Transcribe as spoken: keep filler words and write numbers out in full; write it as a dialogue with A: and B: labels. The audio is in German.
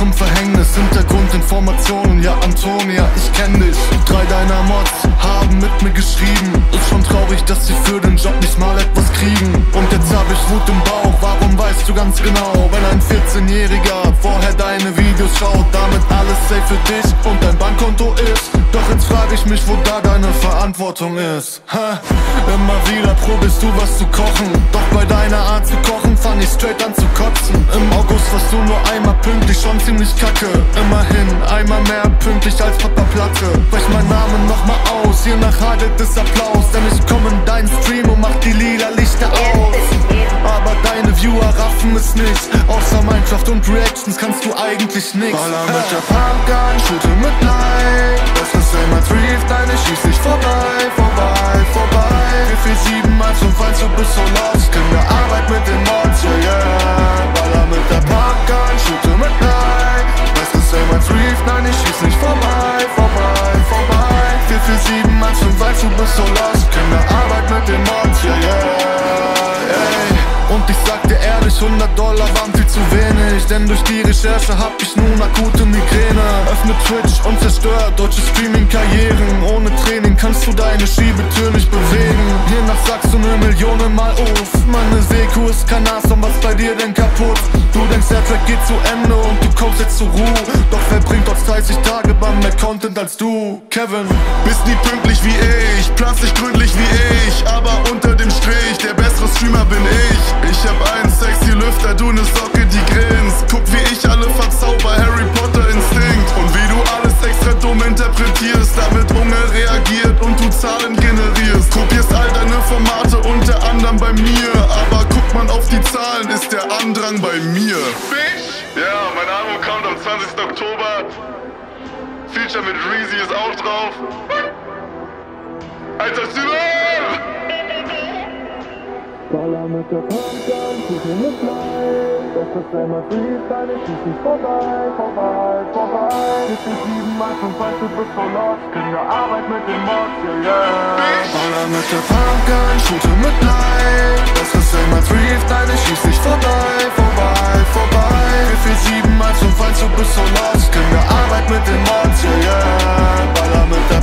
A: zum Verhängnis. Hintergrundinformationen, ja Antonia, ich kenn dich. Drei deiner Mods haben mit mir geschrieben. Ist schon traurig, dass sie für den Job nicht mal etwas kriegen. Und jetzt hab ich Wut im Bauch, warum weißt du ganz genau? Wenn ein vierzehnjähriger vorher deine Videos schaut, damit alles safe für dich und dein Bankkonto ist. Doch jetzt frag ich mich, wo da deine Verantwortung ist. Ha? Immer wieder probierst du was zu kochen, doch bei deiner Art zu kochen fang ich straight an zu kotzen. Im August warst du nur einmal pünktlich, schon ziemlich kacke. Immerhin einmal mehr pünktlich als Papa Platte. Brech mein Namen nochmal aus, hier nach hagelt es Applaus, denn ich komm in deinen Stream und mach die lila Lichter aus. Aber deine Viewer raffen es nicht, außer Minecraft und Reactions kannst du eigentlich nix. Baller mit der Pumpgun, shoote mit Light. Das ist immer Thrift, nein, ich schieß nicht vorbei, vorbei, vorbei. vier vier sieben eins fünf eins, du bist so lost. Kinderarbeit mit den Mods, yeah, yeah. Baller mit der Pumpgun, shoote mit Light. Das ist immer Thrift, nein, ich schieß nicht vorbei, vorbei, vorbei. vier vier sieben eins fünf eins, du bist so lost. Kinderarbeit mit den Mods, yeah, yeah, ey. Und ich sag dir ehrlich, hundert Dollar waren viel zu wenig, denn durch die Recherche hab ich nun akute Migräne. Öffne Twitch und zerstör deutsche Streaming-Karrieren. Ohne Training kannst du deine Schiebetür nicht bewegen. Hiernach sagst du ne Millionen Mal uff. Meine Seku ist kein Nashorn, was bei dir denn kaputt? Du denkst, der Track geht zu Ende und du kommst jetzt zur Ruhe. Doch wer bringt trotz dreißig Tage beim mehr Content als du? Kevin,
B: bist nie pünktlich wie ich, planst nicht gründlich wie ich, aber unter dem Strich, der bessere Streamer bin ich. Ich hab einen sexy Lüfter, du ne Socke, die grinst. Guck wie ich alle verzauber, Harry Potter Instinkt. Und wie du alles extra dumm interpretierst, da wird Hunger reagiert und du Zahlen generierst. Kopierst all deine Formate, unter anderem bei mir, aber guckt man auf die Zahlen, ist der Andrang bei mir. Ja, mein Album kommt am zwanzigsten Oktober. Feature mit Reezy ist auch drauf. Alter Simon!
A: Baller mit der Pumpgun, shoote mit Light. Das ist immer Thrift, nein, ich schieß nicht vorbei, vorbei, vorbei. vier vier sieben eins fünf eins, du bist so lost. Kinderarbeit mit den Mods, yeah, yeah. Baller mit der Pumpgun, shoote mit Light. Das ist immer Thrift, nein, ich schieß nicht vorbei, vorbei, vorbei. vier vier sieben eins fünf eins, du bist so lost. Kinderarbeit mit den Mods, yeah, yeah. Baller mit der